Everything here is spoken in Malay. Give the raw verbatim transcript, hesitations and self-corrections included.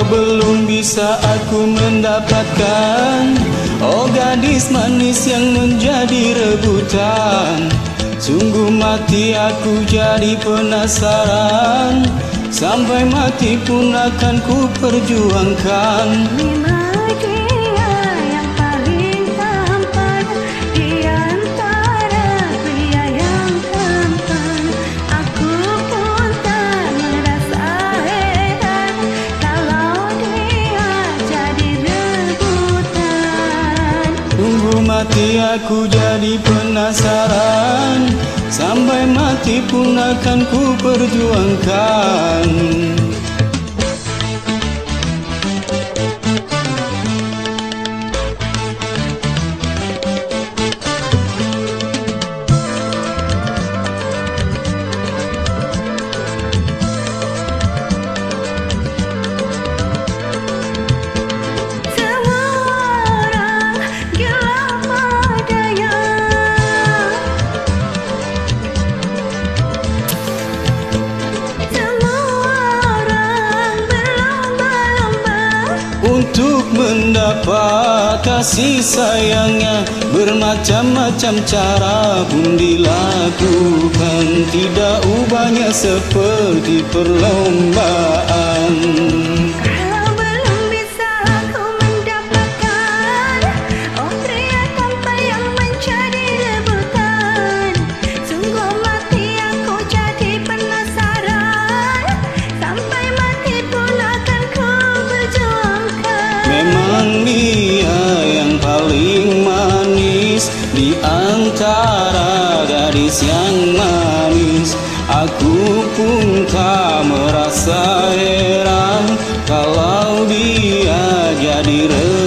belum bisa aku mendapatkan, oh gadis manis yang menjadi rebutan. Sungguh mati aku jadi penasaran, sampai mati pun akan ku perjuangkan. Memang dia yang paling tampan di antara pria yang tampan. Aku pun tak merasa heran kalau dia jadi rebutan. Sungguh mati aku jadi penasaran, sampai mati pun akan ku perjuangkan. Untuk mendapat kasih sayangnya, bermacam-macam cara pun dilakukan. Tidak ubahnya seperti perlombaan. Kalau belum bisa aku mendapatkan, oh pria tampan yang menjadi rebutan. Sungguh mati aku jadi penasaran, sampai mati pun akan ku perjuangkan. Memang dia yang paling manis di antara gadis yang manis. Aku pun tak merasa heran kalau dia jadi